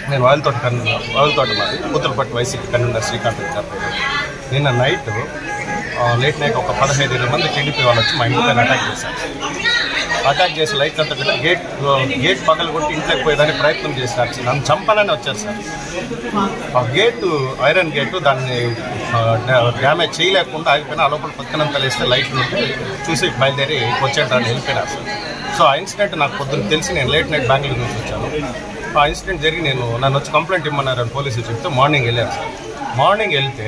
నేను వాయిల్తోట మాది కూతురుపట్టి YCP convener Srikanth గారు. నిన్న నైట్ లేట్ నైట్ ఒక 15-20 మంది టీడీపీ వాళ్ళు వచ్చి మా ఇంటి పైన అటాక్ చేసి లైట్ అంతా పెట్టి గేట్ పగలు కొట్టి ఇంట్లోకి పోయేదానికి ప్రయత్నం చేసినారు. నన్ను చంపాలని వచ్చారు సార్. ఆ గేటు ఐరన్ గేటు దాన్ని డ్యామేజ్ చేయలేకుండా ఆగిపోయినా ఆ లోపల పక్కనంతా లేస్తే లైట్లు చూసి బయలుదేరి వచ్చేటాన్ని వెళ్ళిపోయినారు సార్. సో ఆ ఇన్సిడెంట్ నాకు పొద్దున్న తెలిసి నేను లేట్ నైట్ బెంగళూరు నుంచి వచ్చాను. ఆ ఇన్సిడెంట్ జరిగి నన్ను వచ్చి కంప్లైంట్ ఇమ్మన్నారని పోలీసులు చెప్తే మార్నింగ్ వెళ్ళాను సార్. మార్నింగ్ వెళ్తే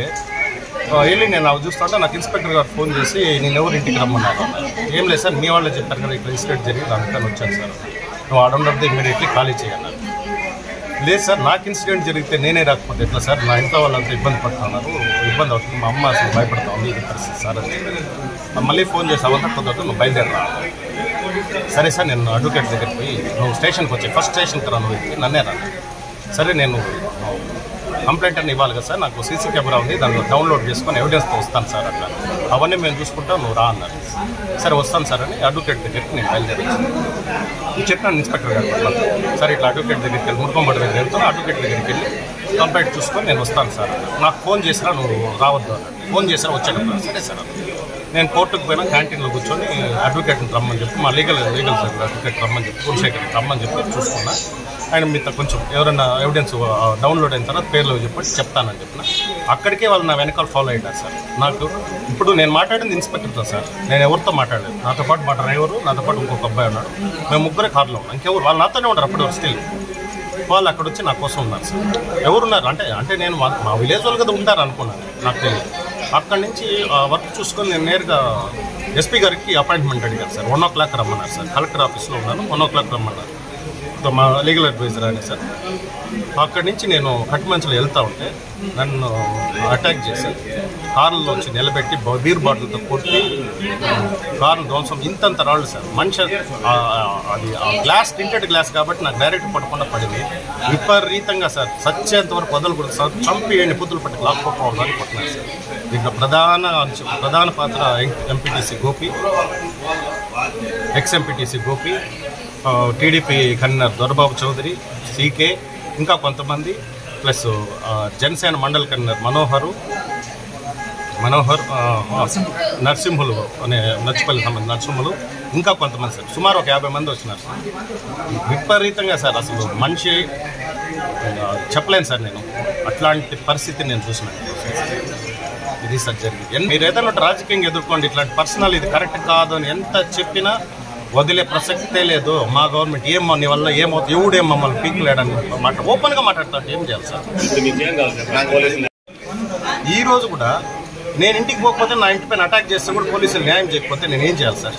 నేను అవి చూస్తుంటే నాకు ఇన్స్పెక్టర్ గారు ఫోన్ చేసి నేను ఎవరు ఇంటికి రమ్మన్నారు. ఏం లేదు సార్, మీ వాళ్ళే చెప్పారు కదా ఇక్కడ ఇన్సిడెంట్ జరిగింది అందుకని వచ్చాను సార్. నువ్వు ఆర్డర్ ఇమ్మీడియట్లీ ఖాళీ చేయన్నారు. లేదు సార్, నాకు ఇన్సిడెంట్ జరిగితే నేనే రాకపోతే ఎట్లా సార్, నా ఇంట్లో వాళ్ళంతా ఇబ్బంది పడుతున్నారు, ఇబ్బంది అవుతుంది, మా అమ్మ అసలు భయపడతా ఉంది ఇది పరిస్థితి సార్ అని మళ్ళీ ఫోన్ చేసి అవంతా కుదరదు, నువ్వు బయలుదేరా. సరే సార్, నేను అడ్వకేట్ దగ్గరికి పోయి నువ్వు స్టేషన్కి వచ్చి ఫస్ట్ స్టేషన్కి రా, నువ్వు నన్నే రా. సరే, నేను కంప్లైంట్ అని ఇవ్వాలి కదా సార్, నాకు సీసీ కెమెరా ఉంది, దాన్ని డౌన్లోడ్ చేసుకొని ఎవిడెన్స్తో వస్తాను సార్ అట్లా, అవన్నీ మేము చూసుకుంటాం, నువ్వు రా అన్నారు. సరే వస్తాను సార్ అని అడ్వకేట్ దగ్గరికి నేను బయలుదేరాను. చెప్పినాను ఇన్స్పెక్టర్ గారు, సరే ఇట్లా అడ్వకేట్ దగ్గరికి వెళ్ళి మురుగంబడి దగ్గర వెళ్తాను, అడ్వకేట్ దగ్గరికి వెళ్ళి కంప్లైంట్ చూసుకొని నేను వస్తాను సార్. నాకు ఫోన్ చేసినా నువ్వు రావద్దు అన్నాడు. ఫోన్ చేసినా వచ్చాడు. సరే సార్, నేను కోర్టుకు పోయినా క్యాంటీన్లో కూర్చొని అడ్వకేట్ని రమ్మని చెప్పి మా లీగల్ సార్ అడ్వకేట్ రమ్మని చెప్పి పూర్శేఖర్ని రమ్మని చెప్పి చూసుకున్నా. ఆయన మీతో కొంచెం ఎవరైనా ఎవిడెన్స్ డౌన్లోడ్ అయిన తర్వాత పేర్లు చెప్పి చెప్తానని చెప్పిన. అక్కడికే వాళ్ళు నా వెనకాల ఫాలో అయ్యారు సార్. నాకు ఇప్పుడు నేను మాట్లాడింది ఇన్స్పెక్టర్తో సార్, నేను ఎవరితో మాట్లాడలేదు. నాతో పాటు మా డ్రైవరు, నాతో పాటు ఇంకొక అబ్బాయి ఉన్నాడు, మేము ముగ్గురే కార్లో ఉన్నాం. ఇంకెవరు వాళ్ళు నాతోనే ఉంటారు అప్పుడు స్టిల్. వాళ్ళు అక్కడ వచ్చి నా కోసం ఉన్నారు సార్. ఎవరున్నారు అంటే నేను మా విలేజ్ వాళ్ళు కదా ఉంటారు అనుకున్నాను, నాకు తెలియదు. అక్కడి నుంచి వర్క్ చూసుకొని నేను నేరుగా ఎస్పీ గారికి అపాయింట్మెంట్ అడిగాను సార్. 1 o'clock రమ్మన్నారు సార్. కలెక్టర్ ఆఫీస్లో ఉన్నాను, 1 o'clock రమ్మన్నారు. మా లీగల్ అడ్వైజర్ అని సార్. అక్కడి నుంచి నేను కట్టుమంచులో వెళ్తూ ఉంటే నన్ను అటాక్ చేసి కారులో వచ్చి నిలబెట్టి బీర్ బాటిల్తో కొట్టి కారు ధ్వంసం, ఇంతంత రాళ్ళు సార్. మనిషి అది గ్లాస్ టింటెడ్ గ్లాస్ కాబట్టి నాకు డైరెక్ట్ పడకుండా పడింది. విపరీతంగా సార్, సచ్చేంత వరకు వదలకూడదు సార్, చంపి పుతులు పట్టి లాక్కోపోవాలని కొట్టినారు సార్. దీంట్లో ప్రధాన పాత్ర MPTC Gopi, ex MPTC Gopi, TDP convener Dorababu Chowdary, CK, ఇంకా కొంతమంది, ప్లస్ జనసేన మండల కన్వీనర్ మనోహర్ నరసింహులు అనే నచ్చిపల్లి సంబంధించిన నరసింహులు, ఇంకా కొంతమంది సార్. సుమారు ఒక 50 మంది వచ్చినారు సార్. విపరీతంగా సార్, అసలు మనిషి చెప్పలేను సార్. నేను అట్లాంటి పరిస్థితి నేను చూసినాను. ఇది సార్ జరిగింది. మీరు ఏదైనా రాజకీయంగా ఎదుర్కోండి, ఇట్లాంటి పర్సనల్ ఇది కరెక్ట్ కాదు అని ఎంత చెప్పినా వదిలే ప్రసక్తే లేదు. మా గవర్నమెంట్ ఏం నీ వల్ల ఏమవుతుంది, ఎవడేం మమ్మల్ని పీక్లేడని ఓపెన్గా మాట్లాడతాడు. ఏం చేయాలి సార్? ఈ రోజు కూడా నేను ఇంటికి పోకపోతే, నా ఇంటి పైన అటాక్ చేస్తే కూడా పోలీసులు న్యాయం చేయకపోతే నేనేం చేయాలి సార్?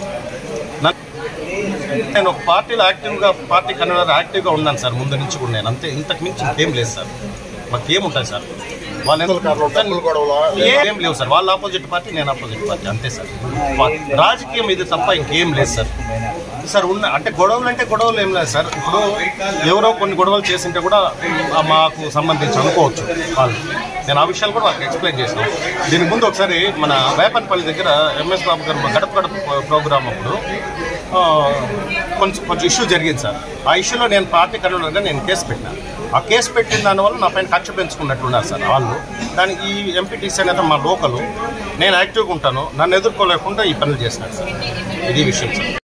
నేను ఒక పార్టీలో పార్టీ కన్వీనర్ యాక్టివ్గా ఉన్నాను సార్ ముందు నుంచి కూడా. నేను అంతే, ఇంతకు మించి ఇంకేం లేదు సార్. మాకు ఏముంటుంది సార్? వాళ్ళు ఏం లేవు సార్. వాళ్ళ ఆపోజిట్ పార్టీ, నేను ఆపోజిట్ పార్టీ, అంతే సార్. రాజకీయం ఇది తప్ప ఇంకేం లేదు సార్. సార్ అంటే గొడవలు ఏం లేదు సార్. ఇప్పుడు ఎవరో కొన్ని గొడవలు చేసింటే కూడా మాకు సంబంధించి అనుకోవచ్చు వాళ్ళు. నేను ఆ విషయాలు కూడా వాళ్ళకి ఎక్స్ప్లెయిన్ చేశాను. దీనికి ముందు ఒకసారి మన వేపనపల్లి దగ్గర ఎంఎస్ బాబు గారు గడప ప్రోగ్రామ్ అప్పుడు కొంచెం ఇష్యూ జరిగింది సార్. ఆ ఇష్యూలో నేను పార్టీ కన్వీనర్గా నేను కేసు పెట్టినాను. ఆ కేసు పెట్టిన దానివల్ల నా పైన కక్ష పెంచుకున్నట్టున్నారు సార్ వాళ్ళు. దానికి ఈ ఎంపీటీసీ అనేది మా లోకలు, నేను యాక్టివ్గా ఉంటాను, నన్ను ఎదుర్కోలేకుండా ఈ పనులు చేసినారు సార్. ఇది విషయం సార్.